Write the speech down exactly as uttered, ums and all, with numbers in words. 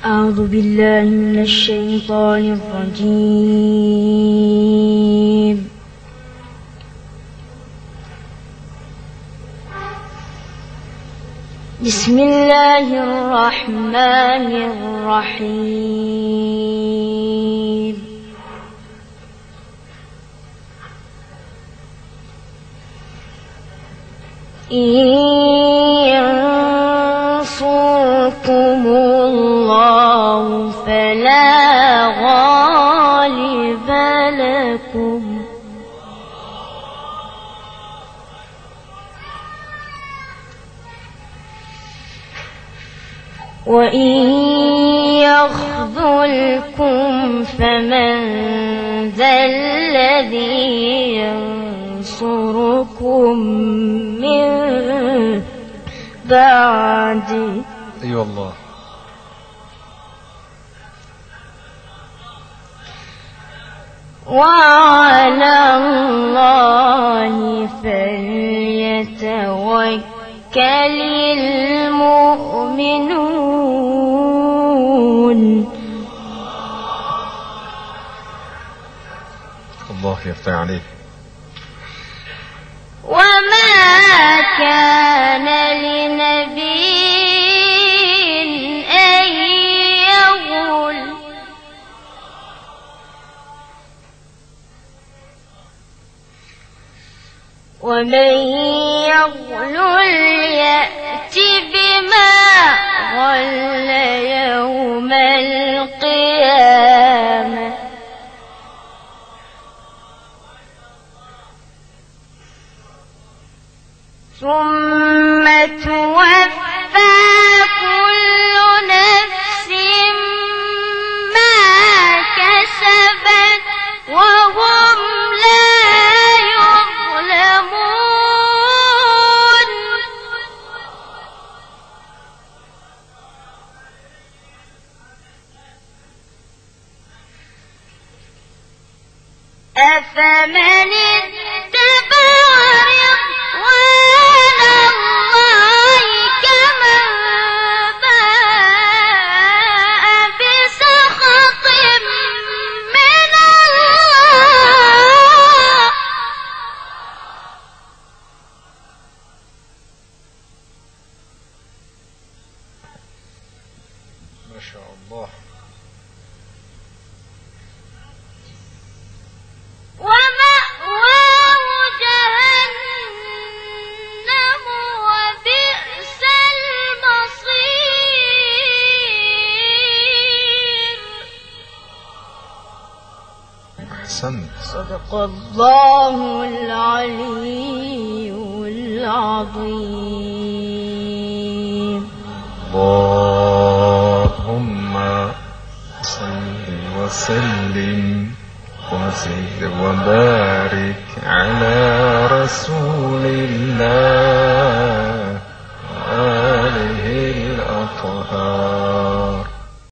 أعوذ بالله من الشيطان الرجيم. بسم الله الرحمن الرحيم. إن ينصركم الله فلا غالب لكم وإن يخذلكم فمن ذا الذي ينصركم من بعده. أي أيوة والله. وعلى الله فليتوكل المؤمنون. الله يفتح عليك. وما كان لنبي أن يغل ومن يغلل يأت بما غل يوم القيامة ثم توفى كل نفس ما كسبت وهم لا يظلمون. أفمن اتبع رضوان الله كمن باء بسخط من الله ما شاء الله. ومأواه جهنم وبئس المصير. أحسنت. صدق الله العلي العظيم. اللهم صل وسلم وزد وبارك على رسول الله وآله الأطهار.